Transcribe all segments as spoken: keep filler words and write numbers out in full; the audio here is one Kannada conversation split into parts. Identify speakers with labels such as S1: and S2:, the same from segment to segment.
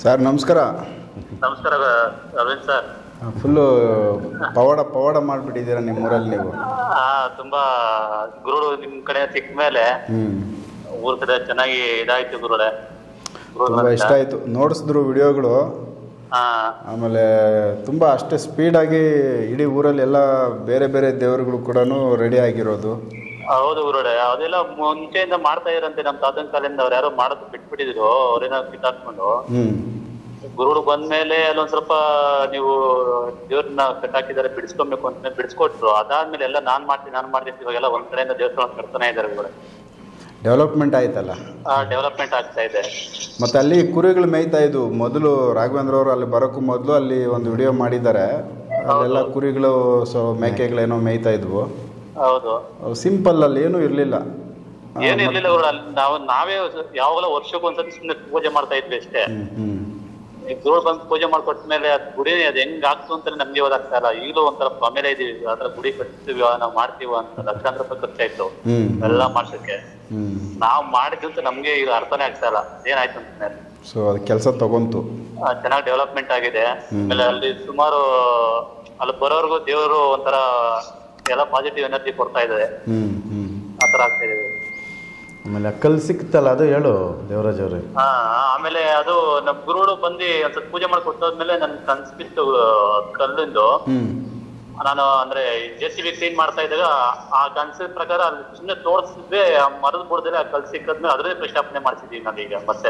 S1: ಸರ್ ನಮಸ್ಕಾರ.
S2: ನಮಸ್ಕಾರ ಅರವಿಂದ್ ಸರ್.
S1: ಫುಲ್ಲು ಪವಾಡ ಪವಾಡ ಮಾಡಿಬಿಟ್ಟಿದ್ದೀರಾ ನಿಮ್ಮೂರಲ್ಲಿ ನೀವು.
S2: ತುಂಬಾ ಗುರುಗಳು ನಿಮ್ಮ ಕಡೆ ಸಿಕ್ಕ ಮೇಲೆ ಊರ ಕಡೆ ಚೆನ್ನಾಗಿ ಇದಾಯ್ತು ಗುರುಗಳೇ.
S1: ತುಂಬ ಇಷ್ಟ ಆಯಿತು, ನೋಡಿಸಿದ್ರು ವಿಡಿಯೋಗಳು. ಆಮೇಲೆ ತುಂಬ ಅಷ್ಟೇ ಸ್ಪೀಡಾಗಿ ಇಡೀ ಊರಲ್ಲಿ ಎಲ್ಲ ಬೇರೆ ಬೇರೆ ದೇವರುಗಳು ಕೂಡ ರೆಡಿ ಆಗಿರೋದು.
S2: ಹೌದು ಗುರುಗಳೇ, ಅದೆಲ್ಲ ಮುಂಚೆಯಿಂದ ಮಾಡ್ತಾ ಇದ್ರಂತೆ. ನಮ್ಮ ತಾತನ ಕಾಲದಿಂದ ಅವ್ರು ಯಾರೋ ಮಾಡೋದು ಬಿಟ್ಬಿಟ್ಟಿದ್ರು, ಅವ್ರೇನೋ ಕಿತ್ತಾಡ್ಕೊಂಡು. ಗುರುಗಳು ಬಂದ್ಮೇಲೆ ಅಲ್ಲೊಂದ್ ಸ್ವಲ್ಪ ನೀವು ದೇವ್ರನ್ನ ಕಟ್ಟಾಕಿದ್ದಾರೆ, ಬಿಡಿಸ್ಕೊಬೇಕು ಅಂತ ಬಿಡಿಸ್ಕೊಟ್ರು. ಅದಾದ್ಮೇಲೆ ಎಲ್ಲ ನಾನ್ ಮಾಡ್ತೀನಿ ನಾನ್ ಮಾಡ್ತೀನಿ ಇವಾಗೆಲ್ಲ ಒಂದ್ ಕಡೆಯಿಂದ ದೇವಸ್ಥಾನ ಕಟ್ತಾನೆ ಇದ್ದಾರೆ ಗುರುಗಳೇ.
S1: ಡೆವಲಪ್ಮೆಂಟ್ ಆಯ್ತಲ್ಲ.
S2: ಡೆವಲಪ್ಮೆಂಟ್ ಆಗ್ತಾ ಇದೆ.
S1: ಮತ್ತೆ ಅಲ್ಲಿ ಕುರಿಗಳು ಮೇಯ್ತಾ ಇದ್ವು ಮೊದಲು. ರಾಘವೇಂದ್ರ ಅವರು ಅಲ್ಲಿ ಬರೋಕ್ಕೂ ಮೊದಲು ಅಲ್ಲಿ ಒಂದು ವಿಡಿಯೋ ಮಾಡಿದ್ದಾರೆ. ಅಲ್ಲೆಲ್ಲ ಕುರಿಗಳು ಸೊ ಮೇಕೆಗಳೇನೋ ಮೇಯ್ತಾ ಇದ್ವು.
S2: ಹೌದು,
S1: ಸಿಂಪಲ್ ಅಲ್ಲಿ ಏನೂ ಇರ್ಲಿಲ್ಲ,
S2: ಏನು ಇರ್ಲಿಲ್ಲ ಗುರು. ಅಲ್ಲಿ ನಾವು ನಾವೇ ಯಾವಾಗಲೂ ವರ್ಷಕ್ಕೆ ಒಂದ್ಸತಿ ಸುಮ್ಮನೆ ಪೂಜೆ ಮಾಡ್ತಾ ಇದ್ವಿ ಅಷ್ಟೇ. ಗುರುಗಳು ಬಂದು ಪೂಜೆ ಮಾಡ್ಕೊಟ್ಮೇಲೆ ಅದ್ ಗುಡಿ ಅದ್ ಹೆಂಗ್ ಆಗ್ತು ಅಂತಾನೆ ನಮ್ಗೆ ಓದಾಗ್ತಾ ಇಲ್ಲ. ಈಗಲೂ ಒಂಥರ ಪ್ರಮೇಲೆ ಇದೀವಿ, ಅದ್ರ ಗುಡಿ ಕಟ್ತೀವಿ ನಾವು ಮಾಡ್ತೀವ ಅಂತ ಲಕ್ಷಾಂತರ ರೂಪಾಯಿ ಖರ್ಚಾಯ್ತು ಎಲ್ಲ ಮಾಡ್ಸಕ್ಕೆ. ನಾವ್ ಮಾಡಿದ್ದು ಅಂತ ನಮ್ಗೆ ಈಗ ಅರ್ಥನೇ ಆಗ್ತಾ ಇಲ್ಲ ಏನಾಯ್ತು ಅಂತ.
S1: ಸೊ ಅದ್ ಕೆಲಸ ತಗೊಂತು,
S2: ಚೆನ್ನಾಗಿ ಡೆವಲಪ್ಮೆಂಟ್ ಆಗಿದೆ. ಆಮೇಲೆ ಅಲ್ಲಿ ಸುಮಾರು ಅಲ್ಲಿ ಬರೋರ್ಗು ದೇವರು ಒಂಥರ ಎಲ್ಲ ಪಾಸಿಟಿವ್ ಎನರ್ಜಿ ಕೊಡ್ತಾ ಇದ್ದಾರೆ, ಆತರ ಆಗ್ತಾ ಇದೆ.
S3: ಆಮೇಲೆ ಕಲ್ ಸಿಕ್ತಲ್ಲ, ಅದು ಹೇಳು ದೇವರಾಜ್ ಅವ್ರೆ.
S2: ಹಾ, ಆಮೇಲೆ ಅದು ನಮ್ ಗುರುಗಳು ಬಂದು ಒಂದ್ಸತಿ ಪೂಜೆ ಮಾಡಿ ಕೊಟ್ಟೋದ್ಮೇಲೆ ನನ್ ಕನ್ಸ್ಬಿತ್ತು ಕಲ್ಲಿಂದು. ನಾನು ಅಂದ್ರೆ ಜೆ ಸಿ ಬಿ ಕ್ಲೀನ್ ಮಾಡ್ತಾ ಇದ್ದಾಗ ಆ ಕನ್ಸಿದ ಪ್ರಕಾರ ಅಲ್ಲಿ ಸುಮ್ಮನೆ ತೋರಿಸಿದ್ವಿ, ಮರದ ಬುಡದಲ್ಲಿ ಆ ಕಲ್ ಸಿಕ್ಕದ್ಮೇಲೆ ಅದ್ರೇ ಪ್ರತಿಷ್ಠಾಪನೆ ಮಾಡ್ಸಿದೀವಿ ನಾವೀಗ ಮತ್ತೆ.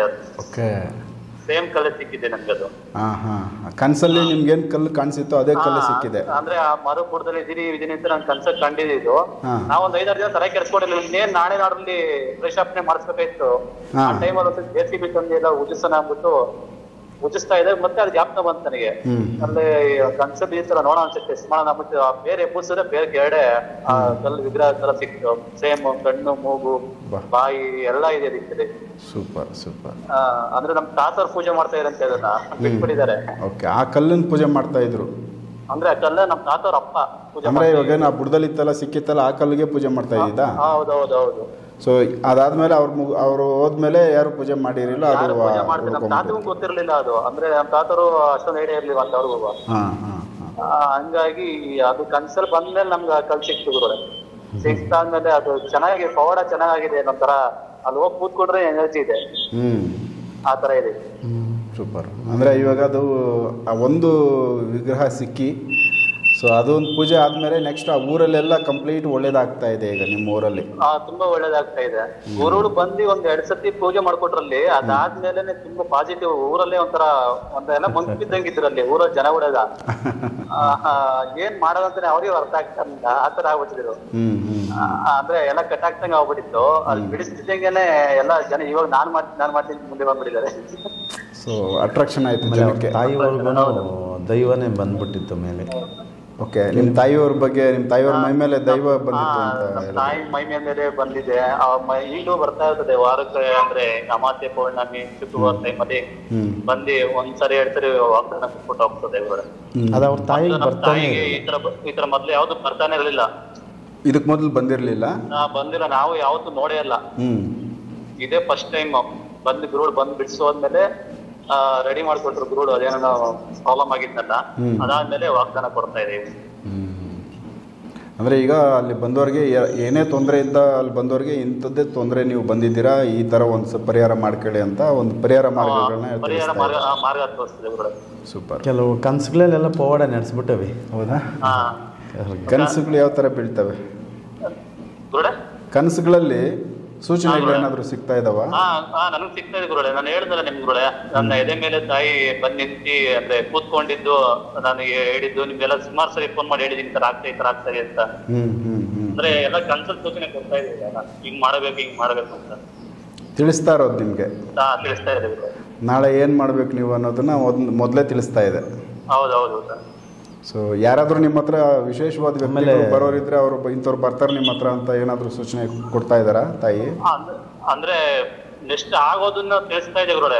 S2: ಸೇಮ್ ಕಲ್ಲು ಸಿಕ್ಕಿದೆ ನನ್ಗೆ ಅದು.
S1: ಕನ್ಸಲ್ಲಿ ನಿಮ್ಗೆ ಏನ್ ಕಲ್ಲು ಕಾಣಿಸಿತ್ತು ಅದೇ ಕಲ್ಲು ಸಿಕ್ಕಿದೆ.
S2: ಅಂದ್ರೆ ಆ ಮರ ಬುಡದಲ್ಲಿ ಇದೀನಿ ಇದೀನಿ ಅಂತ ನನ್ ಕನ್ಸಲ್ಲಿ ಕಂಡಿದ್ದು. ನಾವೊಂದ್ ಐದಾರು ದಿನ ತಲೆ ಕೆಡ್ಸ್ಕೊಂಡಿಲ್ಲ, ಇನ್ನೇನ್ ನಾಳೆ ನಾಡಲ್ಲಿ ಪ್ರತಿಷ್ಠಾಪನೆ ಮಾಡಿಸ್ಬೇಕಾಯ್ತು. ಆ ಟೈಮಲ್ಲಿ ಒಂದು ಜೆ ಸಿ ಬಿ ತಂದು ಎಲ್ಲ ಉಜಿಸೋಣ ಅಂದ್ಬಿಟ್ಟು ಉಜಿಸ್ತಾ ಇದೆ. ಮತ್ತೆ ಅದು ಜ್ಞಾಪನ ಬಂತು ನನಗೆ. ಅಲ್ಲಿ ಕನ್ಸಲ್ಲಿ ಈ ತರ ನೋಡೋ ಅನ್ಸುತ್ತೆ, ಟೆಸ್ಟ್ ಮಾಡೋಣ ಅಂದ್ಬಿಟ್ಟು ಬೇರೆ ಎಬ್ಬಸಿದ್ರೆ ಬೇರೆ ಕೆರಡೆ ಆ ಕಲ್ಲು ವಿಗ್ರಹ ತರ ಸಿಕ್ತು. ಸೇಮ್ ಕಣ್ಣು, ಮೂಗು, ಬಾಯಿ ಎಲ್ಲ ಇದೆ ಅದಕ್ಕೆ.
S1: Super super.
S2: ಅಂದ್ರೆ ನಮ್ ತಾತವ್ರು ಪೂಜೆ ಮಾಡ್ತಾ ಇರಂತೆ, ಅದನ್ನ ಬಿಟ್ಬಿಟ್ಟಿದ್ದಾರೆ.
S1: ಓಕೆ, ಆ ಕಲ್ಲನ್ನು ಪೂಜೆ ಮಾಡ್ತಾ ಇದ್ರು.
S2: ಅಂದ್ರೆ ಆ ಕಲ್ಲ ನಮ್ ತಾತವ್ರ ಅಪ್ಪ ಪೂಜೆ.
S1: ಅಂದ್ರೆ ಇವಾಗ ನಾ ಬುಡದಲ್ಲಿ ಇತ್ತಲ್ಲ ಸಿಕ್ಕಿತ್ತಲ್ಲ ಆ ಕಲ್ಲಿಗೆ ಪೂಜೆ ಮಾಡ್ತಾ ಇದ್ದ.
S2: ಹೌದೌದೌದು.
S1: ಸೊ ಅದಾದ್ಮೇಲೆ ಅವ್ರ ಅವ್ರು ಹೋದ್ಮೇಲೆ ಯಾರು ಪೂಜೆ ಮಾಡಿರಿಲ್ಲ, ಅದು
S2: ನಮ್ ತಾತಗೂ ಗೊತ್ತಿರ್ಲಿಲ್ಲ ಅದು. ಅಂದ್ರೆ ನಮ್ ತಾತರು ಅಷ್ಟೊಂದು ಐಡಿಯಾ ಇರ್ಲಿಲ್ಲ ಅಂತ ಅವ್ರಿಗೂ. ಹಂಗಾಗಿ ಅದು ಕನ್ಸಲ್ ಬಂದ್ಮೇಲೆ ನಮ್ಗೆ ಕಲ್ ಸಿಕ್ತು ಗುರುಗಳೇ. ಸಿಕ್ತಾದ್ಮೇಲೆ ಅದು ಚೆನ್ನಾಗಿ ಪವಾಡ ಚೆನ್ನಾಗಿದೆ. ನಮ್ತರ ಅಲ್ಲಿ ಹೋಗಿ ಕೂತ್ಕೊಂಡ್ರೆ ಎನರ್ಜಿ ಇದೆ, ಆ ತರ ಇದೆ.
S1: ಸೂಪರ್. ಅಂದ್ರೆ ಇವಾಗ ಅದು ಒಂದು ವಿಗ್ರಹ ಸಿಕ್ಕಿ, ಸೊ ಅದೊಂದು ಪೂಜೆ ಆದ್ಮೇಲೆ ನೆಕ್ಸ್ಟ್ ಆ ಊರಲ್ಲೆಲ್ಲ ಕಂಪ್ಲೀಟ್ ಒಳ್ಳೇದಾಗ್ತಾ ಇದೆ ಈಗ ನಿಮ್ಮ ಊರಲ್ಲಿ.
S2: ಹಾ, ತುಂಬಾ ಒಳ್ಳೇದಾಗ್ತಾ ಇದೆ. ಗುರುಗಳು ಬಂದು ಒಂದ್ ಎರಡ್ ಸತಿ ಪೂಜೆ ಮಾಡ್ಕೊಟ್ರಲ್ಲಿ, ಅದಾದ್ಮೇಲೆ ತುಂಬಾ ಪಾಸಿಟಿವ್. ಊರಲ್ಲೇ ಒಂಥರ ಒಂದೆಲ್ಲ ಮುಂದೆ ಬಿದ್ದಂಗಿದ್ರಲ್ಲಿ ಊರ ಜನ ಉಡದ ಏನ್ ಮಾಡೋದಂತಾನೆ ಅವ್ರಿಗೆ ಅರ್ಥ ಆಗ್ತಾ ಆತರ ಆಗ್ಬಿಟ್ಟಿದ್ರು. ಅಂದ್ರೆ ಎಲ್ಲ ಕಟ್ಟಾಗ್ತಂಗ ಆಗ್ಬಿಟ್ಟಿತ್ತು. ಅಲ್ಲಿ ಬಿಡಿಸ್ತಿದ್ದಂಗೆನೆ ಎಲ್ಲ ಜನ ಇವಾಗ ನಾನ್ ಮಾಡ್ತೀನಿ ನಾನ್ ಮಾಡ್ತೀನಿ ಮುಂದೆ ಬಂದ್ಬಿಟ್ಟಿದ್ದಾರೆ.
S1: ಸೊ ಅಟ್ರಾಕ್ಷನ್ ಆಯ್ತು ಜನಕ್ಕೆ.
S3: ತಾಯಿಯವ್ರಿಗೂ ದೈವನೇ ಬಂದ್ಬಿಟ್ಟಿತ್ತು ಮೇಲೆ.
S1: ಓಕೆ, ನಿಮ್ ತಾಯಿಯವ್ರ ಬಗ್ಗೆ, ನಿಮ್ ತಾಯಿಯವ್ರ ಮೈ ಮೇಲೆ ದೈವ ಬಂದಿತ್ತು ಅಂತ.
S2: ತಾಯಿ ಮೈ ಮೇಲೆ ಬಂದಿದೆ, ಈಗಲೂ ಬರ್ತಾ ಇರ್ತದೆ ವಾರಕ್ಕೆ. ಅಂದ್ರೆ ಅಮಾವಾಸ್ಯೆ, ಪೌರ್ಣಮಿ, ಶುಕ್ರವಾರ ಟೈಮಲ್ಲಿ ಬಂದು ಒಂದ್ಸರಿ ಎರಡ್ ಸರಿ ವಾಗ್ದಾನ ಕೊಟ್ಟು ಹೋಗ್ತದೆ.
S3: ಅದು ಅವ್ರ
S2: ತಾಯಿಗೆ ಈ ತರ ಈ ತರ ಮೊದ್ಲು ಯಾವ್ದು ಬರ್ತಾನೆ ಇರ್ಲಿಲ್ಲ.
S1: ಇದಕ್ ಮೊದಲು ಬಂದಿರ್ಲಿಲ್ಲ.
S2: ಬಂದಿಲ್ಲ, ನಾವು ಯಾವತ್ತೂ ನೋಡೇ ಇಲ್ಲ. ಇದೇ ಫಸ್ಟ್ ಟೈಮ್ ಬಂದು ಗುರುಗಳು ಬಂದು ಬಿಡಿಸೋದ್ಮೇಲೆ ರೆಡಿ ಮಾಡ್ಕೊಟ್ರು ಗುರುಗಳು. ಅದೇನೋ ಪ್ರಾಬ್ಲಮ್ ಆಗಿದ್ನಲ್ಲ, ಅದಾದ್ಮೇಲೆ ವಾಗ್ದಾನ ಕೊಡ್ತಾ ಇದೀವಿ.
S1: ಅಂದ್ರೆ ಈಗ ಅಲ್ಲಿ ಬಂದವ್ರಿಗೆ ಏನೇ ತೊಂದರೆ ಇದ್ದ ಅಲ್ಲಿ ಬಂದವ್ರಿಗೆ ಇಂಥದ್ದೇ ತೊಂದರೆ ನೀವು ಬಂದಿದ್ದೀರಾ, ಈ ತರ ಒಂದು ಪರಿಹಾರ ಮಾಡ್ಕೊಳ್ಳಿ ಅಂತ ಒಂದು ಪರಿಹಾರ ಮಾರ್ಗಗಳನ್ನ
S2: ಪರಿಹಾರ ಮಾರ್ಗ ಮಾರ್ಗ ತೋರಿಸ್ತಿದೆ ಗುರುಗಳು.
S1: ಸೂಪರ್.
S3: ಕೆಲವು ಕನಸುಗಳಲ್ಲೆಲ್ಲ ಪವಾಡ ನಡೆಸ್ಬಿಟ್ಟವೆ.
S1: ಹೌದಾ? ಕನಸುಗಳು ಯಾವ ತರ ಬೀಳ್ತವೆ
S2: ಗುರುಗಳೇ?
S1: ಕನಸುಗಳಲ್ಲಿ ಸೂಚನೆಗಳೇನಾದ್ರು ಸಿಗ್ತಾ ಇದಾವ?
S2: ಹಾ, ನನಗ್ ಸಿಗ್ತಾ ಇದೆ ಗುರುಗಳೇ. ನಾನು ಹೇಳಿದ್ನಲ್ಲ ನಿಮ್ ಗುರುಗಳೇ, ನನ್ನ ಎದೆ ಮೇಲೆ ತಾಯಿ ಬಂದ್ ನಿಂತಿ ಅಂದ್ರೆ ಕೂತ್ಕೊಂಡಿದ್ದು ನನಗೆ ಹೇಳಿದ್ದು. ನಿಮ್ಗೆಲ್ಲ ಸುಮಾರು ಸರಿ ಫೋನ್ ಮಾಡಿ ಹೇಳಿದೀನಿ, ತರ ಆಗ್ತಾ ಈ ತರ ಆಗ್ತಾ ಅಂತ. ಅಂದ್ರೆ ಎಲ್ಲ ಕನ್ಸಲ್ ಸೂಚನೆ ಕೊಡ್ತಾ ಇದೆ, ಹಿಂಗ್ ಮಾಡ್ಬೇಕು ಹಿಂಗ್ ಮಾಡ್ಬೇಕು ಅಂತ
S1: ತಿಳಿಸ್ತಾ ಇರೋದು ನಿಮ್ಗೆ.
S2: ಹಾ, ತಿಳಿಸ್ತಾ ಇದೆ.
S1: ನಾಳೆ ಏನ್ ಮಾಡ್ಬೇಕು ನೀವು ಅನ್ನೋದನ್ನ ಮೊದ್ಲೇ ತಿಳಿಸ್ತಾ ಇದೆ.
S2: ಹೌದೌದು.
S1: ಸೊ ಯಾರಾದ್ರೂ ನಿಮ್ಮ ಹತ್ರ ವಿಶೇಷವಾದ ವ್ಯಕ್ತಿಗಳು ಬರೋರಿದ್ರೆ ಅವ್ರು ಇಂಥವ್ರು ಬರ್ತಾರೆ ನಿಮ್ಮ ಹತ್ರ ಅಂತ ಏನಾದ್ರು ಸೂಚನೆ ಕೊಡ್ತಾ ಇದಾರಾ ತಾಯಿ?
S2: ಅಂದ್ರೆ ನೆಕ್ಸ್ಟ್ ಆಗೋದನ್ನ ತಿಳಿಸ್ತಾ ಇದೆ ಗುರುಗಳೇ.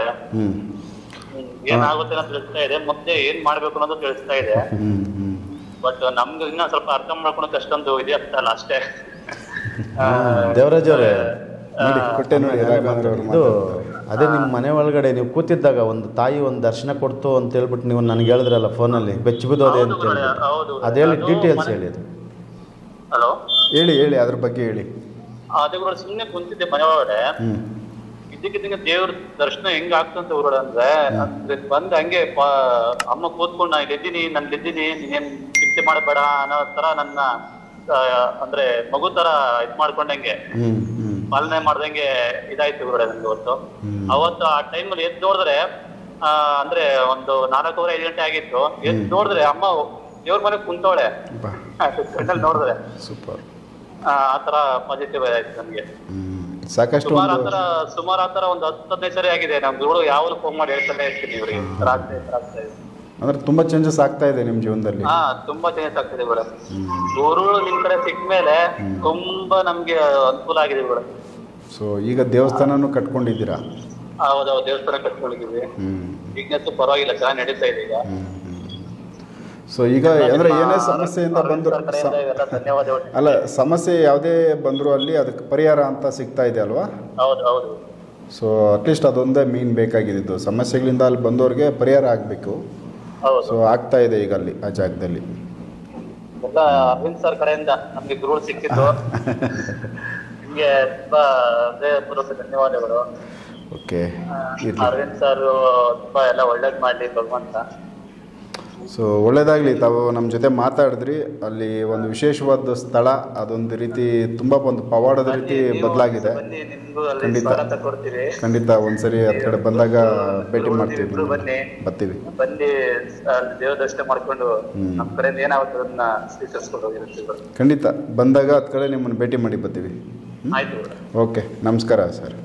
S2: ಏನಾಗುತ್ತೆ ಅಂತ ತಿಳಿಸ್ತಾ ಇದೆ, ಮತ್ತೆ ಏನ್ ಮಾಡ್ಬೇಕು ಅನ್ನೋದು ತಿಳಿಸ್ತಾ ಇದೆ. ಬಟ್ ನಮ್ಗೆ ಇನ್ನ ಸ್ವಲ್ಪ ಅರ್ಥ ಮಾಡ್ಕೊಳಕ್ ಅಷ್ಟೊಂದು ಇದೆ ಆಗ್ತಾ ಇಲ್ಲ ಅಷ್ಟೇ.
S3: ದೇವರಾಜ್ ಅವರೇ,
S1: ನೋಡಿ ಕೊಟ್ಟೆ ನೋಡಿ ರಾಘವೇಂದ್ರ ಅವರು
S3: ಇದು ಅದೇ ನಿಮ್ಮ ಮನೆ ಒಳಗಡೆ ನೀವು ಕೂತಿದ್ದಾಗ ಒಂದು ತಾಯಿ ಒಂದು ದರ್ಶನ ಕೊಡ್ತು ಅಂತ ಹೇಳ್ಬಿಟ್ಟು ನೀವು ನನಗೆ ಹೇಳಿದ್ರಲ್ಲ ಫೋನಲ್ಲಿ ಬೆಚ್ಚಿ ಬಿದ್ದೋದೆ ಅಂತ ಹೇಳ್ಬಿಟ್ಟು ಅದು ಹೇಳಿ ಡೀಟೇಲ್ಸ್ ಹೇಳಿ ಅದು.
S2: ಹಲೋ
S1: ಹೇಳಿ ಹೇಳಿ ಅದ್ರ ಬಗ್ಗೆ ಹೇಳಿ.
S2: ಅದೇ ಕೂಡ ಸುಮ್ಮನೆ ಕುಂತಿದ್ದೆ ಮನೆ ಒಳಗಡೆ, ಇದಕ್ಕಿದ್ದಂಗೆ ದೇವ್ರ ದರ್ಶನ ಹೆಂಗ್ ಆಗ್ತಂತ ಊರೊಳ ಅಂದ್ರೆ ಬಂದ್ ಹಂಗೆ ಅಮ್ಮ ಕೂತ್ಕೊಂಡು ನಾ ಇಲ್ಲಿದ್ದೀನಿ ನನ್ ಇದ್ದೀನಿ ನೀನೇನ್ ಚಿಂತೆ ಮಾಡಬೇಡ ಅನ್ನೋ ತರ ನನ್ನ ಅಂದ್ರೆ ಮಗು ತರ ಇದ್ ಮಾಡ್ಕೊಂಡಂಗೆ ಪಾಲನೆ ಮಾಡ್ದಂಗೆ ಇದಾಯ್ತು ಊರೊಳ ನನ್ಗೆ ಅವತ್ತು. ಅವತ್ತು ಆ ಟೈಮಲ್ಲಿ ಎದ್ದು ನೋಡಿದ್ರೆ ಆ ಅಂದ್ರೆ ಒಂದು ನಾಲ್ಕೂವರೆ ಐದು ಗಂಟೆ ಆಗಿತ್ತು. ಎದ್ದು ನೋಡಿದ್ರೆ ಅಮ್ಮ ದೇವ್ರ ಮನೆ ಕುಂತವಳೆ ಕಣ್ಣಲ್ಲಿ ನೋಡಿದ್ರೆ.
S1: ಸೂಪರ್.
S2: ಆ ತರ ಪಾಸಿಟಿವ್ ಆಯ್ತು ನಮ್ಗೆ.
S1: ಸಾಕಷ್ಟು
S2: ಸುಮಾರು ಆತರ ಸುಮಾರು ಆತರ ಒಂದು ಹತ್ತು ಹದಿನೈದು ಸರಿ ಆಗಿದೆ. ನಮ್ ಗುರುಗಳು ಯಾವಾಗಲೂ ಫೋನ್ ಮಾಡಿ ಹೇಳ್ತಾನೆ ಇರ್ತೀನಿ ಇವ್ರಿಗೆ ರಾತ್ರಿ ರಾತ್ರಿ
S1: ಅಂದ್ರೆ ತುಂಬಾ ಚೇಂಜಸ್ ಆಗ್ತಾ ಇದೆ ನಿಮ್ ಜೀವನದಲ್ಲಿ.
S2: ಹಾ ತುಂಬಾ ಚೇಂಜಸ್ ಆಗ್ತಿದೆ ಕೂಡ. ಗುರುಗಳು ನಿಮ್ ಕಡೆ ಸಿಕ್ಕ ಮೇಲೆ ತುಂಬಾ ನಮ್ಗೆ ಅನುಕೂಲ ಆಗಿದೆ ಕೂಡ.
S1: ಸೊ ಈಗ ದೇವಸ್ಥಾನನು ಕಟ್ಕೊಂಡಿದ್ದೀರಾ?
S2: ಹೌದೌದು, ದೇವಸ್ಥಾನ ಕಟ್ಕೊಂಡಿದ್ದೀವಿ. ಬಿಸ್ನೆಸ್ ಪರವಾಗಿಲ್ಲ, ಚೆನ್ನಾಗಿ ನಡೀತಾ ಇದೆ ಈಗ.
S1: ಸೊ ಈಗ ಅಂದ್ರೆ ಏನೇ ಸಮಸ್ಯೆಯಿಂದ ಬಂದ್ರು ಅಲ್ಲ ಸಮಸ್ಯೆ ಯಾವುದೇ ಬಂದ್ರು ಅಲ್ಲಿ ಅದಕ್ಕೆ ಪರಿಹಾರ ಅಂತ ಸಿಗ್ತಾ ಇದೆ ಅಲ್ವಾ?
S2: ಹೌದು ಹೌದು.
S1: ಸೊ ಅಟ್ಲೀಸ್ಟ್ ಅದೊಂದೇ ಮೀನ್ ಬೇಕಾಗಿದ್ದು, ಸಮಸ್ಯೆಗಳಿಂದ ಅಲ್ಲಿ ಬಂದವ್ರಿಗೆ ಪರಿಹಾರ ಆಗಬೇಕು. ಸೊ ಆಗ್ತಾ ಇದೆ ಈಗ ಅಲ್ಲಿ ಆ ಜಾಗದಲ್ಲಿ.
S2: ಎಲ್ಲ ಅರವಿಂದ್ ಸರ್ ಕಡೆಯಿಂದ ನಮ್ಗೆ ಗುರುಗಳು ಸಿಕ್ಕಿದ್ದು, ನಿಮ್ಗೆ ತುಂಬಾ ಹೃದಯಪೂರ್ವಕ ಧನ್ಯವಾದಗಳು.
S1: ಓಕೆ,
S2: ಅರವಿಂದ್ ಸರ್ ತುಂಬಾ ಎಲ್ಲ ಒಳ್ಳೇದ್ ಮಾಡ್ಲಿ ಭಗವಂತ.
S1: ಸೊ ಒಳ್ಳೇದಾಗಲಿ. ತಾವು ನಮ್ಮ ಜೊತೆ ಮಾತಾಡಿದ್ರಿ. ಅಲ್ಲಿ ಒಂದು ವಿಶೇಷವಾದ ಸ್ಥಳ, ಅದೊಂದು ರೀತಿ ತುಂಬ ಒಂದು ಪವಾಡದ ರೀತಿ ಬದಲಾಗಿದೆ. ಖಂಡಿತ ಖಂಡಿತ ಒಂದ್ಸರಿ ಆ ಕಡೆ ಬಂದಾಗ ಭೇಟಿ ಮಾಡ್ತೀವಿ, ಬರ್ತೀವಿ.
S2: ಬಂದು ದೇವ ದರ್ಶನ ಮಾಡ್ಕೊಂಡು ನಮ್ಮ ಕಡೆಯಿಂದ ಏನಾಗುತ್ತೆ ಅದನ್ನ ಸ್ವೀಕರಿಸ್ಕೊಂಡು ಹೋಗಿರ್ತೀವಿ.
S1: ಖಂಡಿತ ಬಂದಾಗ ಅದ್ ಕಡೆ ನಿಮ್ಮನ್ನು ಭೇಟಿ ಮಾಡಿ ಬರ್ತೀವಿ.
S2: ಆಯ್ತು.
S1: ಓಕೆ, ನಮಸ್ಕಾರ ಸರ್.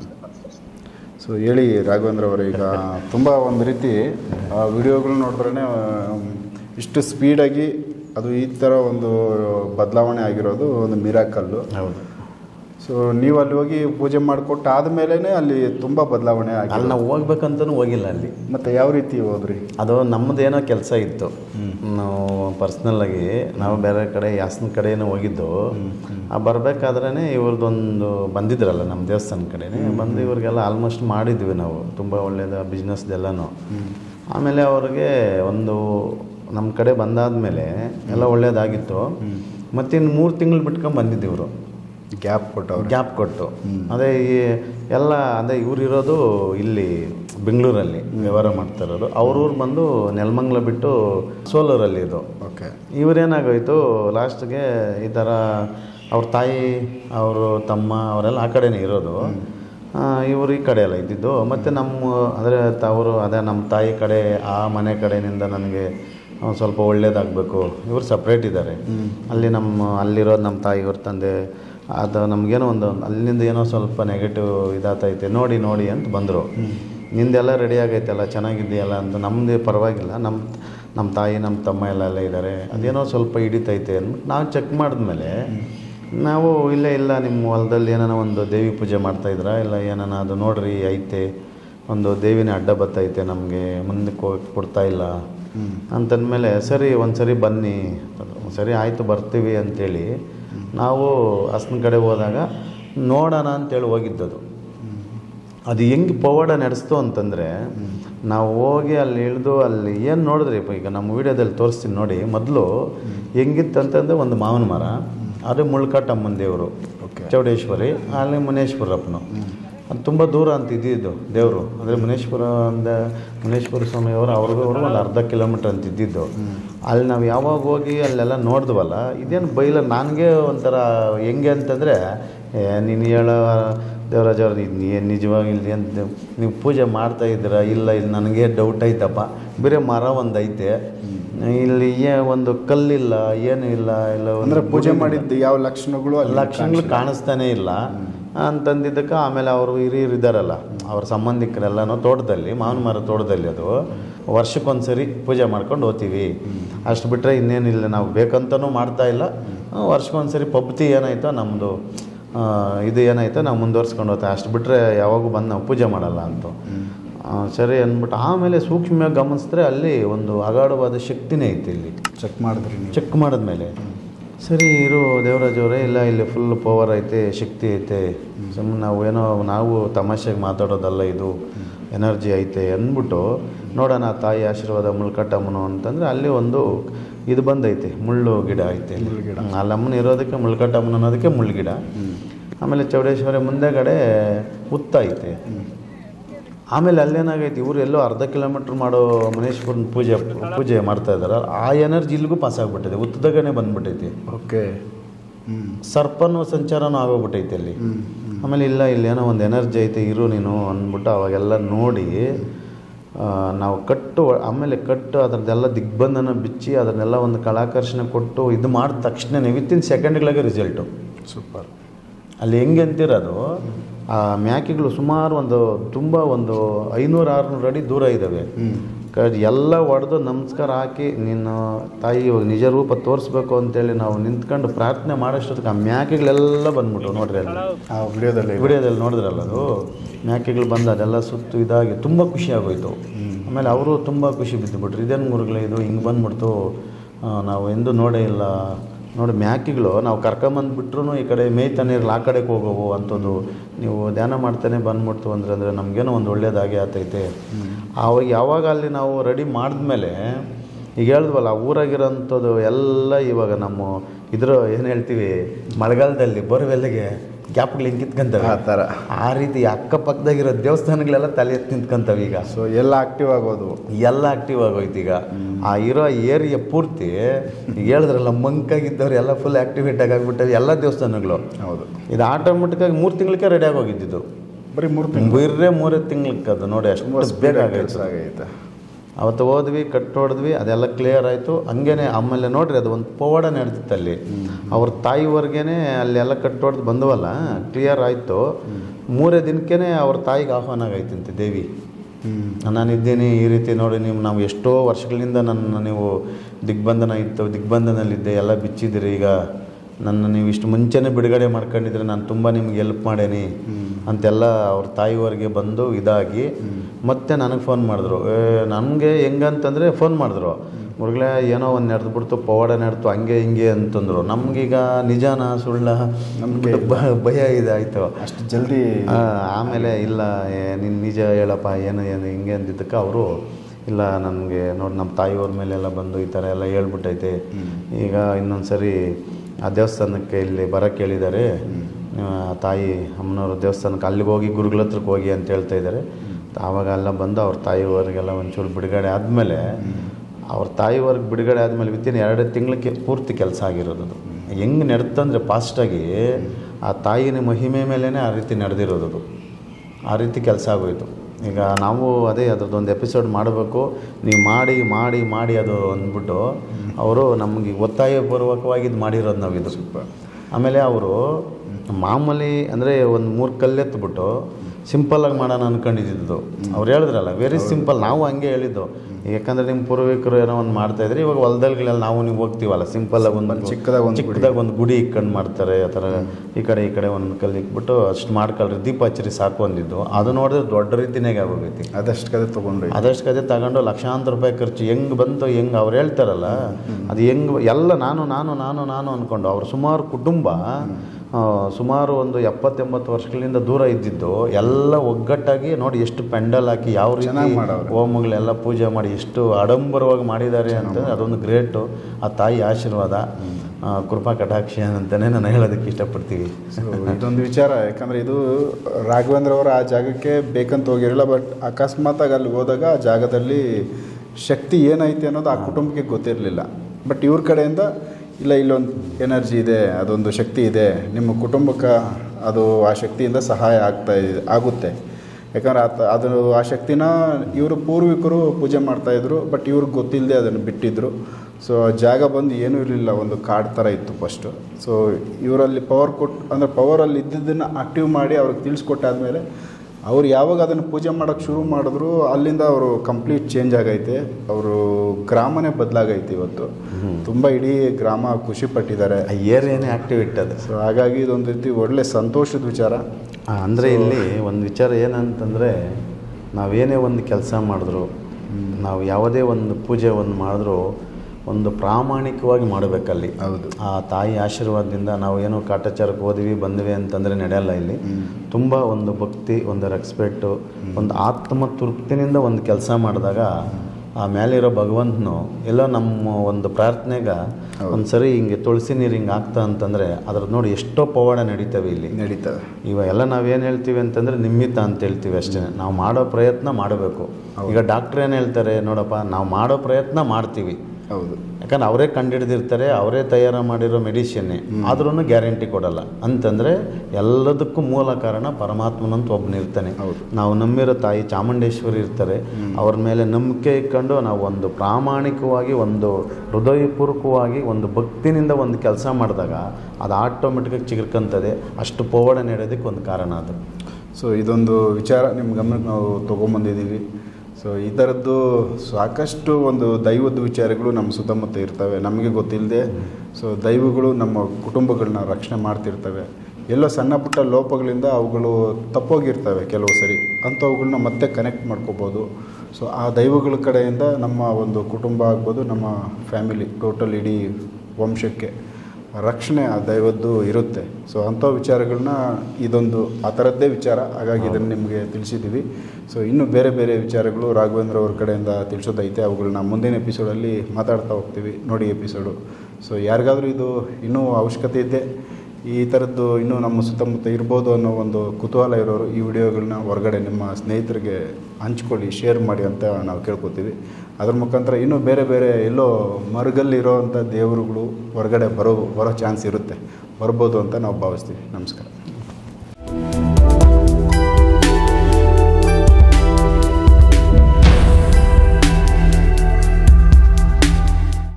S1: ಸೊ ಹೇಳಿ ರಾಘವೇಂದ್ರ ಅವರು, ಈಗ ತುಂಬ ಒಂದು ರೀತಿ ವಿಡಿಯೋಗಳು ನೋಡಿದ್ರೇ ಇಷ್ಟು ಸ್ಪೀಡಾಗಿ ಅದು ಈ ಥರ ಒಂದು ಬದಲಾವಣೆ ಆಗಿರೋದು ಒಂದು ಮಿರಾಕಲ್ಲು.
S3: ಹೌದು.
S1: ಸೊ ನೀವು ಅಲ್ಲಿ ಹೋಗಿ ಪೂಜೆ ಮಾಡಿಕೊಟ್ಟು ಆದಮೇಲೆ ಅಲ್ಲಿ ತುಂಬ ಬದಲಾವಣೆ ಆಗಿ
S3: ಅಲ್ಲಿ ನಾವು ಹೋಗ್ಬೇಕಂತನೂ ಹೋಗಿಲ್ಲ ಅಲ್ಲಿ.
S1: ಮತ್ತು ಯಾವ ರೀತಿ ಹೋದ್ರಿ?
S3: ಅದು ನಮ್ಮದೇನೋ ಕೆಲಸ ಇತ್ತು, ನಾವು ಪರ್ಸ್ನಲ್ಲಾಗಿ ನಾವು ಬೇರೆ ಕಡೆ ಯಾಸನ ಕಡೆನೂ ಹೋಗಿದ್ದು. ಆ ಬರಬೇಕಾದ್ರೇ ಇವ್ರದ್ದೊಂದು ಬಂದಿದ್ರಲ್ಲ ನಮ್ಮ ದೇವಸ್ಥಾನ ಕಡೆನೇ ಬಂದು ಇವ್ರಿಗೆಲ್ಲ ಆಲ್ಮೋಸ್ಟ್ ಮಾಡಿದ್ವಿ ನಾವು, ತುಂಬ ಒಳ್ಳೆಯದು ಬಿಸ್ನೆಸ್ದೆಲ್ಲನೂ. ಆಮೇಲೆ ಅವ್ರಿಗೆ ಒಂದು ನಮ್ಮ ಕಡೆ ಬಂದಾದಮೇಲೆ ಎಲ್ಲ ಒಳ್ಳೇದಾಗಿತ್ತು. ಮತ್ತಿನ್ನು ಮೂರು ತಿಂಗಳು ಬಿಟ್ಕೊಂಡು ಬಂದಿದ್ದು ಇವರು,
S1: ಗ್ಯಾಪ್ ಕೊಟ್ಟು
S3: ಗ್ಯಾಪ್ ಕೊಟ್ಟು. ಅದೇ ಈ ಎಲ್ಲ ಅದೇ ಇವ್ರು ಇರೋದು ಇಲ್ಲಿ ಬೆಂಗಳೂರಲ್ಲಿ ವ್ಯವಹಾರ ಮಾಡ್ತಾ ಇರೋದು. ಅವ್ರೂರು ಬಂದು ನೆಲಮಂಗಲ ಬಿಟ್ಟು ಸೋಲೂರಲ್ಲಿ ಇದು.
S1: ಓಕೆ.
S3: ಇವರೇನಾಗೋಯ್ತು ಲಾಸ್ಟ್ಗೆ ಈ ಥರ ಅವ್ರ ತಾಯಿ ಅವರು ತಮ್ಮ ಅವರೆಲ್ಲ ಆ ಕಡೆನೇ ಇರೋದು, ಇವರು ಈ ಕಡೆ ಎಲ್ಲ ಇದ್ದಿದ್ದು. ಮತ್ತು ನಮ್ಮ ಅಂದರೆ ಅವರು ಅದೇ ನಮ್ಮ ತಾಯಿ ಕಡೆ ಆ ಮನೆ ಕಡೆಯಿಂದ ನನಗೆ ಸ್ವಲ್ಪ ಒಳ್ಳೇದಾಗಬೇಕು, ಇವರು ಸಪ್ರೇಟ್ ಇದ್ದಾರೆ. ಅಲ್ಲಿ ನಮ್ಮ ಅಲ್ಲಿರೋದು ನಮ್ಮ ತಾಯಿಯವ್ರ ತಂದೆ, ಅದು ನಮಗೇನೋ ಒಂದು ಅಲ್ಲಿಂದ ಏನೋ ಸ್ವಲ್ಪ ನೆಗೆಟಿವ್ ಇದಾತೈತೆ ನೋಡಿ ನೋಡಿ ಅಂತ ಬಂದರು. ನಿಂದೆಲ್ಲ ರೆಡಿ ಆಗೈತೆಲ್ಲ ಚೆನ್ನಾಗಿದೆಯಲ್ಲ ಅಂತ. ನಮ್ಮದೇ ಪರವಾಗಿಲ್ಲ, ನಮ್ಮ ನಮ್ಮ ತಾಯಿ ನಮ್ಮ ತಮ್ಮ ಎಲ್ಲ ಎಲ್ಲ ಇದ್ದಾರೆ, ಅದೇನೋ ಸ್ವಲ್ಪ ಹಿಡಿತೈತೆ ಅಂದ್ಬಿಟ್ಟು ನಾವು ಚೆಕ್ ಮಾಡಿದ್ಮೇಲೆ ನಾವು ಇಲ್ಲೇ ಇಲ್ಲ ನಿಮ್ಮ ಹೊಲದಲ್ಲಿ ಏನಾನ ಒಂದು ದೇವಿ ಪೂಜೆ ಮಾಡ್ತಾಯಿದ್ರಾ, ಇಲ್ಲ ಏನಾನ ಅದು ನೋಡ್ರಿ ಐತೆ, ಒಂದು ದೇವಿನ ಅಡ್ಡ ಬತ್ತೈತೆ ನಮಗೆ, ಮುಂದಕ್ಕೆ ಹೋಗಿ ಕೊಡ್ತಾಯಿಲ್ಲ ಅಂತಂದಮೇಲೆ ಸರಿ ಒಂದು ಸರಿ ಬನ್ನಿ, ಸರಿ ಆಯಿತು ಬರ್ತೀವಿ ಅಂಥೇಳಿ ನಾವು ಹಾಸನ ಕಡೆ ಹೋದಾಗ ನೋಡೋಣ ಅಂತೇಳಿ ಹೋಗಿದ್ದದು. ಅದು ಹೆಂಗೆ ಪವಾಡ ನಡೆಸ್ತು ಅಂತಂದರೆ, ನಾವು ಹೋಗಿ ಅಲ್ಲಿ ಇಳಿದು ಅಲ್ಲಿ ಏನು ನೋಡಿದ್ರಿ ಈಗ ನಮ್ಮ ವೀಡಿಯೋದಲ್ಲಿ ತೋರಿಸ್ತೀನಿ ನೋಡಿ. ಮೊದಲು ಹೆಂಗಿತ್ತು ಅಂತಂದರೆ ಒಂದು ಮಾವಿನ ಮರ, ಅದು ಮುಳ್ಕಟ್ಟಮ್ಮನ ದೇವರು ಚೌಡೇಶ್ವರಿ, ಅಲ್ಲಿ ಮುನೇಶ್ವರಪ್ಪನು. ಅದು ತುಂಬ ದೂರ ಅಂತ ಇದ್ದಿದ್ದು ದೇವರು, ಅಂದರೆ ಮುನೇಶ್ವರ ಅಂದ ಮುನೇಶ್ವರ ಸ್ವಾಮಿಯವರು ಅವ್ರಿಗೂ ಅವರು ಒಂದು ಅರ್ಧ ಕಿಲೋಮೀಟ್ರ್ ಅಂತ ಇದ್ದಿದ್ದು. ಅಲ್ಲಿ ನಾವು ಯಾವಾಗ ಹೋಗಿ ಅಲ್ಲೆಲ್ಲ ನೋಡಿದ್ವಲ್ಲ, ಇದೇನು ಬೈಲ ನನಗೆ ಒಂಥರ ಹೆಂಗೆ ಅಂತಂದರೆ, ನೀನು ಹೇಳೋ ದೇವರಾಜ್ ಅವ್ರದ್ದು ಏನು ನಿಜವಾಗಿ ಇಲ್ಲಿ ಅಂತ ನೀವು ಪೂಜೆ ಮಾಡ್ತಾಯಿದ್ದೀರಾ? ಇಲ್ಲ ಇಲ್ಲಿ ನನಗೆ ಡೌಟ್ ಐತಪ್ಪ, ಬೇರೆ ಮರ ಒಂದು ಐತೆ, ಇಲ್ಲಿ ಏ ಒಂದು ಕಲ್ಲಿಲ್ಲ ಏನೂ ಇಲ್ಲ, ಇಲ್ಲ ಅಂದರೆ
S1: ಪೂಜೆ ಮಾಡಿದ್ದು ಯಾವ ಲಕ್ಷಣಗಳು
S3: ಲಕ್ಷಣಗಳು ಕಾಣಿಸ್ತಾನೇ ಇಲ್ಲ ಅಂತಂದಿದ್ದಕ್ಕೆ ಆಮೇಲೆ ಅವರು ಹಿರಿಯರು ಇದ್ದಾರಲ್ಲ ಅವ್ರ ಸಂಬಂಧಿಕರೆಲ್ಲನೂ ತೋಟದಲ್ಲಿ, ಮಾವಿನ ಮರ ತೋಟದಲ್ಲಿ, ಅದು ವರ್ಷಕ್ಕೊಂದು ಸರಿ ಪೂಜೆ ಮಾಡ್ಕೊಂಡು ಹೋಗ್ತೀವಿ. ಅಷ್ಟು ಬಿಟ್ಟರೆ ಇನ್ನೇನಿಲ್ಲ, ನಾವು ಬೇಕಂತನೂ ಮಾಡ್ತಾಯಿಲ್ಲ. ವರ್ಷಕ್ಕೊಂದು ಸರಿ ಪಬ್ತಿ ಏನಾಯ್ತೋ ನಮ್ಮದು ಇದು ಏನಾಯ್ತೋ ನಾವು ಮುಂದುವರ್ಸ್ಕೊಂಡು ಹೋಗ್ತಾ, ಅಷ್ಟು ಬಿಟ್ಟರೆ ಯಾವಾಗೂ ಬಂದು ನಾವು ಪೂಜೆ ಮಾಡಲ್ಲ ಅಂತ ಸರಿ ಅಂದ್ಬಿಟ್ಟು ಆಮೇಲೆ ಸೂಕ್ಷ್ಮವಾಗಿ ಗಮನಿಸಿದ್ರೆ ಅಲ್ಲಿ ಒಂದು ಅಗಾಢವಾದ ಶಕ್ತಿನೇ ಐತೆ. ಇಲ್ಲಿ
S1: ಚೆಕ್ ಮಾಡಿದ್ರಿ?
S3: ಚೆಕ್ ಮಾಡಿದ್ಮೇಲೆ ಸರಿ ಇರು ದೇವರಾಜ್ ಅವರೇ, ಇಲ್ಲ ಇಲ್ಲಿ ಫುಲ್ ಪವರ್ ಐತೆ, ಶಕ್ತಿ ಐತೆ, ಸುಮ್ಮನೆ ನಾವು ಏನೋ ನಾವು ತಮಾಷೆಗೆ ಮಾತಾಡೋದಲ್ಲ, ಇದು ಎನರ್ಜಿ ಐತೆ ಅಂದ್ಬಿಟ್ಟು ನೋಡೋಣ ತಾಯಿ ಆಶೀರ್ವಾದ ಮುಳ್ಕಟ್ಟಮ್ಮನು ಅಂತಂದರೆ ಅಲ್ಲಿ ಒಂದು ಇದು ಬಂದೈತೆ, ಮುಳ್ಳು ಗಿಡ ಐತೆ. ಅಲ್ಲಿ ಅಮ್ಮನ ಇರೋದಕ್ಕೆ ಮುಳ್ಕಟ್ಟಮ್ಮನ ಅನ್ನೋದಕ್ಕೆ ಮುಳ್ಳು ಗಿಡ. ಆಮೇಲೆ ಚೌಡೇಶ್ವರಿ ಮುಂದೆ ಕಡೆ ಹುತ್ತ ಐತೆ. ಆಮೇಲೆ ಅಲ್ಲೇನಾಗೈತಿ, ಇವರು ಎಲ್ಲೋ ಅರ್ಧ ಕಿಲೋಮೀಟ್ರ್ ಮಾಡೋ ಮನೇಶ್ವರನ ಪೂಜೆ ಪೂಜೆ ಮಾಡ್ತಾ ಇದ್ದಾರೆ, ಆ ಎನರ್ಜಿ ಇಲ್ಲಿಗೂ ಪಾಸ್ ಆಗಿಬಿಟ್ಟಿದೆ, ಹುತ್ತದಾಗನೇ ಬಂದ್ಬಿಟ್ಟೈತಿ.
S1: ಓಕೆ.
S3: ಸರ್ಪನೂ ಸಂಚಾರನೂ ಆಗೋಗ್ಬಿಟ್ಟೈತೆ ಅಲ್ಲಿ. ಆಮೇಲೆ ಇಲ್ಲ ಇಲ್ಲೇನೋ ಒಂದು ಎನರ್ಜಿ ಐತೆ, ಇರು ನೀನು ಅಂದ್ಬಿಟ್ಟು ಅವಾಗೆಲ್ಲ ನೋಡಿ ನಾವು ಕಟ್ಟು, ಆಮೇಲೆ ಕಟ್ಟು ಅದರದ್ದೆಲ್ಲ ದಿಗ್ಬಂಧನ ಬಿಚ್ಚಿ ಅದನ್ನೆಲ್ಲ ಒಂದು ಕಲಾಕರ್ಷಣೆ ಕೊಟ್ಟು ಇದು ಮಾಡಿದ ತಕ್ಷಣವೇ ವಿತಿನ್ ಸೆಕೆಂಡ್ಗಳಿಗೆ ರಿಸಲ್ಟು.
S1: ಸೂಪರ್.
S3: ಅಲ್ಲಿ ಹೆಂಗೆ ಅಂತಿರೋದು, ಆ ಮ್ಯಾಕಿಗಳು ಸುಮಾರು ಒಂದು ತುಂಬ ಒಂದು ಐನೂರು ಆರುನೂರು ಅಡಿ ದೂರ ಇದ್ದಾವೆ. ಕ ಎಲ್ಲ ಹೊಡೆದು ನಮಸ್ಕಾರ ಹಾಕಿ ನಿನ್ನ ತಾಯಿ ಇವಾಗ ನಿಜ ರೂಪ ತೋರಿಸ್ಬೇಕು ಅಂತೇಳಿ ನಾವು ನಿಂತ್ಕೊಂಡು ಪ್ರಾರ್ಥನೆ ಮಾಡೋಷ್ಟೊತ್ತಿಗೆ ಆ ಮ್ಯಾಕಿಗಳೆಲ್ಲ ಬಂದ್ಬಿಟ್ಟು ನೋಡ್ರಿ ಅಲ್ಲಿ
S1: ಆ ವಿಡಿಯೋದಲ್ಲಿ
S3: ವಿಡಿಯೋದಲ್ಲಿ ನೋಡಿದ್ರಲ್ಲ, ಅದು ಮ್ಯಾಕಿಗಳು ಬಂದು ಅದೆಲ್ಲ ಸುತ್ತು ಇದಾಗಿ ತುಂಬ ಖುಷಿ ಆಗೋಯ್ತು. ಆಮೇಲೆ ಅವರು ತುಂಬ ಖುಷಿ ಬಿದ್ದುಬಿಟ್ರು, ಇದೇನು ಮುರುಗಲೆ ಇದು ಹಿಂಗೆ ಬಂದ್ಬಿಡ್ತು, ನಾವು ಎಂದೂ ನೋಡೇ ಇಲ್ಲ ನೋಡಿ ಮ್ಯಾಕಿಗಳು, ನಾವು ಕರ್ಕೊಂಬಂದುಬಿಟ್ರು ಈ ಕಡೆ ಮೇಯ್ತಾನೆ ಇರಲ್ಲ, ಆ ಕಡೆಗೆ ಹೋಗೋವು ಅಂಥದ್ದು, ನೀವು ಧ್ಯಾನ ಮಾಡ್ತಾನೆ ಬಂದ್ಬಿಡ್ತು ಅಂದರೆ ಅಂದರೆ ನಮಗೇನೋ ಒಂದು ಒಳ್ಳೇದಾಗಿ ಆತೈತೆ. ಆವಾಗ ಯಾವಾಗ ಅಲ್ಲಿ ನಾವು ರೆಡಿ ಮಾಡಿದ್ಮೇಲೆ ಈಗ ಹೇಳಿದ್ವಲ್ಲ, ಊರಾಗಿರೋಂಥದ್ದು ಎಲ್ಲ ಇವಾಗ ನಮ್ಮ ಇದ್ರ ಏನು ಹೇಳ್ತೀವಿ ಮಳೆಗಾಲದಲ್ಲಿ ಬೋರ್ವೆಲ್ಗೆ ಗ್ಯಾಪ್ಗಳು ಹಿಂಗೆ ಕಿತ್ಕೊಂತವೆ, ಆ ಥರ ಆ ರೀತಿ ಅಕ್ಕಪಕ್ಕದಾಗಿರೋ ದೇವಸ್ಥಾನಗಳೆಲ್ಲ ತಲೆ ಎತ್ತಿ ನಿಂತ್ಕೊಂತವೆ ಈಗ.
S1: ಸೊ ಎಲ್ಲ ಆಕ್ಟಿವ್ ಆಗೋದು,
S3: ಎಲ್ಲ ಆಕ್ಟಿವ್ ಆಗೋಯ್ತು ಈಗ. ಆ ಇರೋ ಏರಿಯಾ ಪೂರ್ತಿ ಈಗ ಹೇಳಿದ್ರಲ್ಲ ಮಂಕಾಗಿದ್ದವ್ರು ಎಲ್ಲ ಫುಲ್ ಆ್ಯಕ್ಟಿವೇಟ್ ಆಗಿಬಿಟ್ಟವೆ ಎಲ್ಲ ದೇವಸ್ಥಾನಗಳು.
S1: ಹೌದು.
S3: ಇದು ಆಟೋಮೆಟಿಕ್ಕಾಗಿ ಮೂರು ತಿಂಗಳಿಗೆ ರೆಡಿ ಆಗೋಗಿದ್ದು,
S1: ಬರೀ ಮೂರು ತಿಂಗಳು
S3: ಬರೀ ಮೂರೇ ತಿಂಗ್ಳಕ್ಕೆ ಅದು ನೋಡಿ ಅಷ್ಟು ಬೇಗ ಆಗೈತೆ. ಅವತ್ತು ಹೋದ್ವಿ, ಕಟ್ಟು ಹೊಡೆದ್ವಿ, ಅದೆಲ್ಲ ಕ್ಲಿಯರ್ ಆಯಿತು. ಹಂಗೇನೆ ಆಮೇಲೆ ನೋಡ್ರಿ ಅದು ಒಂದು ಪವಾಡ ನಡೆದಿತ್ತು ಅಲ್ಲಿ, ಅವ್ರ ತಾಯಿವರೆಗೇ ಅಲ್ಲೆಲ್ಲ ಕಟ್ಟು ಹೊಡೆದು ಬಂದವಲ್ಲ, ಕ್ಲಿಯರ್ ಆಯಿತು. ಮೂರೇ ದಿನಕ್ಕೇ ಅವ್ರ ತಾಯಿಗೆ ಆಹ್ವಾನ ಆಗೈತಂತೆ ದೇವಿ, ನಾನಿದ್ದೀನಿ ಈ ರೀತಿ ನೋಡಿ, ನೀವು ನಾವು ಎಷ್ಟೋ ವರ್ಷಗಳಿಂದ ನನ್ನ ನೀವು ದಿಗ್ಬಂಧನ ಇತ್ತು, ದಿಗ್ಬಂಧನಲ್ಲಿದ್ದೆ, ಎಲ್ಲ ಬಿಚ್ಚಿದ್ದೀರಿ, ಈಗ ನನ್ನ ನೀವು ಇಷ್ಟು ಮುಂಚೆನೇ ಬಿಡುಗಡೆ ಮಾಡ್ಕೊಂಡಿದ್ರೆ ನಾನು ತುಂಬ ನಿಮ್ಗೆ ಹೆಲ್ಪ್ ಮಾಡೇನಿ ಅಂತೆಲ್ಲ ಅವ್ರ ತಾಯಿವರೆಗೆ ಬಂದು ಇದಾಗಿ ಮತ್ತೆ ನನಗೆ ಫೋನ್ ಮಾಡಿದ್ರು. ನನಗೆ ಹೆಂಗಂತಂದರೆ ಫೋನ್ ಮಾಡಿದ್ರು, ಮುರುಗಲೆ ಏನೋ ಒಂದು ನಡೆದ್ಬಿಡ್ತು, ಪವಾಡ ನಡೆದು ಹಂಗೆ ಹಿಂಗೆ ಅಂತಂದರು. ನಮಗೀಗ ನಿಜಾನ ಸುಳ್ಳ ನಮಗೆ ಭಯ ಇದಾಯಿತು
S1: ಅಷ್ಟು ಜಲ್ದಿ.
S3: ಆಮೇಲೆ ಇಲ್ಲ ನೀನು ನಿಜ ಹೇಳಪ್ಪ ಏನು ಏನು ಹಿಂಗೆ ಅಂದಿದ್ದಕ್ಕೆ ಅವರು ಇಲ್ಲ ನನಗೆ ನೋಡಿ ನಮ್ಮ ತಾಯಿಯವ್ರ ಮೇಲೆಲ್ಲ ಬಂದು ಈ ಥರ ಎಲ್ಲ ಹೇಳ್ಬಿಟ್ಟೈತೆ, ಈಗ ಇನ್ನೊಂದು ಸರಿ ಆ ದೇವಸ್ಥಾನಕ್ಕೆ ಇಲ್ಲಿ ಬರೋಕ್ಕೆ ಹೇಳಿದ್ದಾರೆ, ತಾಯಿ ಅಮ್ಮನವ್ರ ದೇವಸ್ಥಾನಕ್ಕೆ ಅಲ್ಲಿಗೆ ಹೋಗಿ ಗುರುಗಳ ಹತ್ರಕ್ಕೆ ಹೋಗಿ ಅಂತ ಹೇಳ್ತಾ ಇದ್ದಾರೆ. ಆವಾಗ ಎಲ್ಲ ಬಂದು ಅವ್ರ ತಾಯಿಯವರಿಗೆಲ್ಲ ಒಂಚೂರು ಬಿಡುಗಡೆ ಆದಮೇಲೆ, ಅವ್ರ ತಾಯಿವರೆಗೆ ಬಿಡುಗಡೆ ಆದಮೇಲೆ ವಿತಿನ್ ಎರಡು ತಿಂಗಳಿಗೆ ಪೂರ್ತಿ ಕೆಲಸ ಆಗಿರೋದು. ಅದು ಹೆಂಗೆ ನಡೆತಂದರೆ ಫಾಸ್ಟಾಗಿ ಆ ತಾಯಿನ ಮಹಿಮೆ ಮೇಲೇ ಆ ರೀತಿ ನಡೆದಿರೋದು, ಆ ರೀತಿ ಕೆಲಸ ಆಗೋಯ್ತು. ಈಗ ನಾವು ಅದೇ ಅದ್ರದ್ದೊಂದು ಎಪಿಸೋಡ್ ಮಾಡಬೇಕು, ನೀವು ಮಾಡಿ ಮಾಡಿ ಮಾಡಿ ಅದು ಅಂದ್ಬಿಟ್ಟು ಅವರು ನಮಗೆ ಒತ್ತಾಯಪೂರ್ವಕವಾಗಿ ಇದು ಮಾಡಿರೋದು ನಾವು ಇದು. ಆಮೇಲೆ ಅವರು ಮಾಮೂಲಿ ಅಂದರೆ ಒಂದು ಮೂರು ಕಲ್ಲೆತ್ಬಿಟ್ಟು ಸಿಂಪಲ್ಲಾಗಿ ಮಾಡೋಣ ಅಂದ್ಕೊಂಡಿದ್ದು. ಅವ್ರು ಹೇಳಿದ್ರಲ್ಲ ವೆರಿ ಸಿಂಪಲ್, ನಾವು ಹಂಗೆ ಹೇಳಿದ್ದು. ಯಾಕಂದರೆ ನಿಮ್ಮ ಪೂರ್ವಿಕರು ಏನೋ ಒಂದು ಮಾಡ್ತಾಯಿದ್ರೆ, ಇವಾಗ ಹೊಲದಲ್ಗಳೆಲ್ಲ ನಾವು ನೀವು ಹೋಗ್ತೀವಲ್ಲ ಸಿಂಪಲ್ಲಾಗಿ ಒಂದು
S1: ಚಿಕ್ಕದಾಗ ಒಂದು
S3: ಚಿಕ್ಕದಾಗಿ ಒಂದು ಗುಡಿ ಇಕ್ಕೊಂಡು ಮಾಡ್ತಾರೆ, ಆ ಥರ ಈ ಕಡೆ ಈ ಕಡೆ ಒಂದು ಕಲ್ಲು ಇಕ್ಬಿಟ್ಟು ಅಷ್ಟು ಮಾಡ್ಕೊಳ್ರಿ, ದೀಪ ಹಚ್ಚಿರಿ ಸಾಕು ಅಂದಿದ್ದು. ಅದು ನೋಡಿದ್ರೆ ದೊಡ್ಡ ರೀತಿನೇ ಆಗೋಗೈತಿ.
S1: ಅದಷ್ಟು ಕದೆ ತೊಗೊಂಡ್ರಿ,
S3: ಅದಷ್ಟು ಕದೆ ತಗೊಂಡು ಲಕ್ಷಾಂತರ ರೂಪಾಯಿ ಖರ್ಚು ಹೆಂಗೆ ಬಂತು, ಹೆಂಗೆ ಅವ್ರು ಹೇಳ್ತಾರಲ್ಲ ಅದು ಹೆಂಗೆ ಎಲ್ಲ ನಾನು ನಾನು ನಾನು ನಾನು ಅಂದ್ಕೊಂಡು ಅವ್ರು ಸುಮಾರು ಕುಟುಂಬ ಸುಮಾರು ಒಂದು ಎಪ್ಪತ್ತೆಂಬತ್ತು ವರ್ಷಗಳಿಂದ ದೂರ ಇದ್ದಿದ್ದು ಎಲ್ಲ ಒಗ್ಗಟ್ಟಾಗಿ ನೋಡಿ ಎಷ್ಟು ಪೆಂಡಲ್ ಹಾಕಿ ಯಾವ ರೀತಿ ಹೋಮಗಳೆಲ್ಲ ಪೂಜೆ ಮಾಡಿ ಎಷ್ಟು ಆಡಂಬರವಾಗಿ ಮಾಡಿದ್ದಾರೆ ಅಂತ ಅದೊಂದು ಗ್ರೇಟು. ಆ ತಾಯಿ ಆಶೀರ್ವಾದ ಕೃಪಾ ಕಟಾಕ್ಷಿ ಅಂತಲೇ ನಾನು ಹೇಳೋದಕ್ಕೆ ಇಷ್ಟಪಡ್ತೀವಿ.
S1: ಸೊ ಇದೊಂದು ವಿಚಾರ, ಯಾಕಂದರೆ ಇದು ರಾಘವೇಂದ್ರ ಅವರು ಆ ಜಾಗಕ್ಕೆ ಬೇಕಂತ ಹೋಗಿರಲಿಲ್ಲ, ಬಟ್ ಅಕಸ್ಮಾತಾಗಿ ಅಲ್ಲಿ ಹೋದಾಗ ಆ ಜಾಗದಲ್ಲಿ ಶಕ್ತಿ ಏನೈತೆ ಅನ್ನೋದು ಆ ಕುಟುಂಬಕ್ಕೆ ಗೊತ್ತಿರಲಿಲ್ಲ. ಬಟ್ ಇವ್ರ ಕಡೆಯಿಂದ ಇಲ್ಲ ಇಲ್ಲೊಂದು ಎನರ್ಜಿ ಇದೆ, ಅದೊಂದು ಶಕ್ತಿ ಇದೆ, ನಿಮ್ಮ ಕುಟುಂಬಕ್ಕೆ ಅದು ಆ ಶಕ್ತಿಯಿಂದ ಸಹಾಯ ಆಗ್ತಾ ಇದೆ ಆಗುತ್ತೆ. ಯಾಕಂದರೆ ಆತ ಅದು ಆ ಶಕ್ತಿನ ಇವರು ಪೂರ್ವಿಕರು ಪೂಜೆ ಮಾಡ್ತಾಯಿದ್ರು, ಬಟ್ ಇವ್ರಿಗೆ ಗೊತ್ತಿಲ್ಲದೆ ಅದನ್ನು ಬಿಟ್ಟಿದ್ದರು. ಸೊ ಜಾಗ ಬಂದು ಏನೂ ಇರಲಿಲ್ಲ, ಒಂದು ಕಾಡು ಥರ ಇತ್ತು ಫಸ್ಟು. ಸೊ ಇವರಲ್ಲಿ ಪವರ್ ಕೊಟ್ಟು ಅಂದರೆ ಪವರಲ್ಲಿ ಇದ್ದಿದ್ದನ್ನು ಆಕ್ಟಿವ್ ಮಾಡಿ ಅವ್ರಿಗೆ ತಿಳಿಸ್ಕೊಟ್ಟಾದ್ಮೇಲೆ ಅವ್ರು ಯಾವಾಗ ಅದನ್ನು ಪೂಜೆ ಮಾಡೋಕ್ಕೆ ಶುರು ಮಾಡಿದ್ರು ಅಲ್ಲಿಂದ ಅವರು ಕಂಪ್ಲೀಟ್ ಚೇಂಜ್ ಆಗೈತೆ. ಅವರು ಗ್ರಾಮನೇ ಬದಲಾಗೈತೆ ಇವತ್ತು. ತುಂಬ ಇಡೀ ಗ್ರಾಮ ಖುಷಿ ಪಟ್ಟಿದ್ದಾರೆ,
S3: ಏರಿಯಾನೇ ಆ್ಯಕ್ಟಿವ್ ಇಟ್ಟದೆ.
S1: ಸೊ ಹಾಗಾಗಿ ಇದೊಂದು ರೀತಿ ಒಳ್ಳೆ ಸಂತೋಷದ ವಿಚಾರ.
S3: ಅಂದರೆ ಇಲ್ಲಿ ಒಂದು ವಿಚಾರ ಏನಂತಂದರೆ, ನಾವೇನೇ ಒಂದು ಕೆಲಸ ಮಾಡಿದ್ರು, ನಾವು ಯಾವುದೇ ಒಂದು ಪೂಜೆ ಒಂದು ಮಾಡಿದ್ರು ಒಂದು ಪ್ರಾಮಾಣಿಕವಾಗಿ ಮಾಡಬೇಕಲ್ಲಿ.
S1: ಹೌದು.
S3: ಆ ತಾಯಿ ಆಶೀರ್ವಾದದಿಂದ ನಾವು ಏನೋ ಕಾಟಾಚಾರಕ್ಕೆ ಹೋದ್ವಿ ಬಂದ್ವಿ ಅಂತಂದರೆ ನಡೆಯಲ್ಲ. ಇಲ್ಲಿ ತುಂಬ ಒಂದು ಭಕ್ತಿ, ಒಂದು ರೆಸ್ಪೆಕ್ಟು, ಒಂದು ಆತ್ಮ ತೃಪ್ತಿನಿಂದ ಒಂದು ಕೆಲಸ ಮಾಡಿದಾಗ ಆ ಮೇಲಿರೋ ಭಗವಂತನು ಎಲ್ಲ ನಮ್ಮ ಒಂದು ಪ್ರಾರ್ಥನೆಗೆ ಒಂದು ಸರಿ ಹಿಂಗೆ ತುಳಸಿ ನೀರು ಹಿಂಗೆ ಆಗ್ತಾ ಅಂತಂದರೆ ಅದ್ರದ್ದು ನೋಡಿ ಎಷ್ಟೋ ಪವಾಡ ನಡೀತವೆ ಇಲ್ಲಿ
S1: ನಡೀತವೆ.
S3: ಇವೆಲ್ಲ ನಾವೇನು ಹೇಳ್ತೀವಿ ಅಂತಂದರೆ ನಿಮಿತ್ತ ಅಂತ ಹೇಳ್ತೀವಿ ಅಷ್ಟೇ. ನಾವು ಮಾಡೋ ಪ್ರಯತ್ನ ಮಾಡಬೇಕು. ಈಗ ಡಾಕ್ಟ್ರ್ ಏನು ಹೇಳ್ತಾರೆ, ನೋಡಪ್ಪ ನಾವು ಮಾಡೋ ಪ್ರಯತ್ನ ಮಾಡ್ತೀವಿ.
S1: ಹೌದು.
S3: ಯಾಕಂದ್ರೆ ಅವರೇ ಕಂಡುಹಿಡಿದಿರ್ತಾರೆ, ಅವರೇ ತಯಾರು ಮಾಡಿರೋ ಮೆಡಿಸಿನ್ನೇ, ಆದ್ರೂ ಗ್ಯಾರಂಟಿ ಕೊಡಲ್ಲ. ಅಂತಂದರೆ ಎಲ್ಲದಕ್ಕೂ ಮೂಲ ಕಾರಣ ಪರಮಾತ್ಮನಂತ ಒಬ್ಬನಿರ್ತಾನೆ. ನಾವು ನಂಬಿರೋ ತಾಯಿ ಚಾಮುಂಡೇಶ್ವರಿ ಇರ್ತಾರೆ, ಅವ್ರ ಮೇಲೆ ನಂಬಿಕೆ ಇಟ್ಕೊಂಡು ನಾವು ಒಂದು ಪ್ರಾಮಾಣಿಕವಾಗಿ, ಒಂದು ಹೃದಯಪೂರ್ವಕವಾಗಿ, ಒಂದು ಭಕ್ತಿನಿಂದ ಒಂದು ಕೆಲಸ ಮಾಡಿದಾಗ ಅದು ಆಟೋಮೆಟಿಕಾಗಿ ಚಿಗುರ್ಕಂತದೆ. ಅಷ್ಟು ಪವಾಡ ನಡೆಯೋದಕ್ಕೆ ಒಂದು ಕಾರಣ ಅದು.
S1: ಸೊ ಇದೊಂದು ವಿಚಾರ ನಿಮ್ಮ ಗಮನಕ್ಕೆ ನಾವು ತೊಗೊಂಬಂದಿದ್ದೀವಿ. ಸೊ ಈ ಥರದ್ದು ಸಾಕಷ್ಟು ಒಂದು ದೈವದ ವಿಚಾರಗಳು ನಮ್ಮ ಸುತ್ತಮುತ್ತ ಇರ್ತವೆ, ನಮಗೆ ಗೊತ್ತಿಲ್ಲದೆ. ಸೊ ದೈವಗಳು ನಮ್ಮ ಕುಟುಂಬಗಳನ್ನ ರಕ್ಷಣೆ ಮಾಡ್ತಿರ್ತವೆ. ಎಲ್ಲೋ ಸಣ್ಣ ಪುಟ್ಟ ಲೋಪಗಳಿಂದ ಅವುಗಳು ತಪ್ಪೋಗಿರ್ತವೆ ಕೆಲವು ಸರಿ, ಅಂಥವುಗಳನ್ನ ಮತ್ತೆ ಕನೆಕ್ಟ್ ಮಾಡ್ಕೋಬೋದು. ಸೊ ಆ ದೈವಗಳ ಕಡೆಯಿಂದ ನಮ್ಮ ಒಂದು ಕುಟುಂಬ ಆಗ್ಬೋದು, ನಮ್ಮ ಫ್ಯಾಮಿಲಿ ಟೋಟಲ್ ಇಡೀ ವಂಶಕ್ಕೆ ರಕ್ಷಣೆ ಆ ದೈವದ್ದು ಇರುತ್ತೆ. ಸೊ ಅಂಥ ವಿಚಾರಗಳನ್ನ ಇದೊಂದು ಆ ಥರದ್ದೇ ವಿಚಾರ, ಹಾಗಾಗಿ ಇದನ್ನು ನಿಮಗೆ ತಿಳಿಸಿದ್ದೀವಿ. ಸೊ ಇನ್ನೂ ಬೇರೆ ಬೇರೆ ವಿಚಾರಗಳು ರಾಘವೇಂದ್ರ ಅವ್ರ ಕಡೆಯಿಂದ ತಿಳಿಸೋದೈತೆ, ಅವುಗಳನ್ನ ಮುಂದಿನ ಎಪಿಸೋಡಲ್ಲಿ ಮಾತಾಡ್ತಾ ಹೋಗ್ತೀವಿ. ನೋಡಿ ಎಪಿಸೋಡು. ಸೊ ಯಾರಿಗಾದರೂ ಇದು ಇನ್ನೂ ಅವಶ್ಯಕತೆ ಇದೆ, ಈ ಥರದ್ದು ಇನ್ನೂ ನಮ್ಮ ಸುತ್ತಮುತ್ತ ಇರ್ಬೋದು ಅನ್ನೋ ಒಂದು ಕುತೂಹಲ ಇರೋರು ಈ ವಿಡಿಯೋಗಳನ್ನ ಹೊರಗಡೆ ನಿಮ್ಮ ಸ್ನೇಹಿತರಿಗೆ ಹಂಚ್ಕೊಳ್ಳಿ, ಶೇರ್ ಮಾಡಿ ಅಂತ ನಾವು ಕೇಳ್ಕೊತೀವಿ. ಅದ್ರ ಮುಖಾಂತರ ಇನ್ನೂ ಬೇರೆ ಬೇರೆ ಎಲ್ಲೋ ಮರುಗಲ್ಲಿರೋ ಅಂಥ ದೇವರುಗಳು ಹೊರಗಡೆ ಬರೋ ಬರೋ ಚಾನ್ಸ್ ಇರುತ್ತೆ, ಬರ್ಬೋದು ಅಂತ ನಾವು ಭಾವಿಸ್ತೀವಿ. ನಮಸ್ಕಾರ.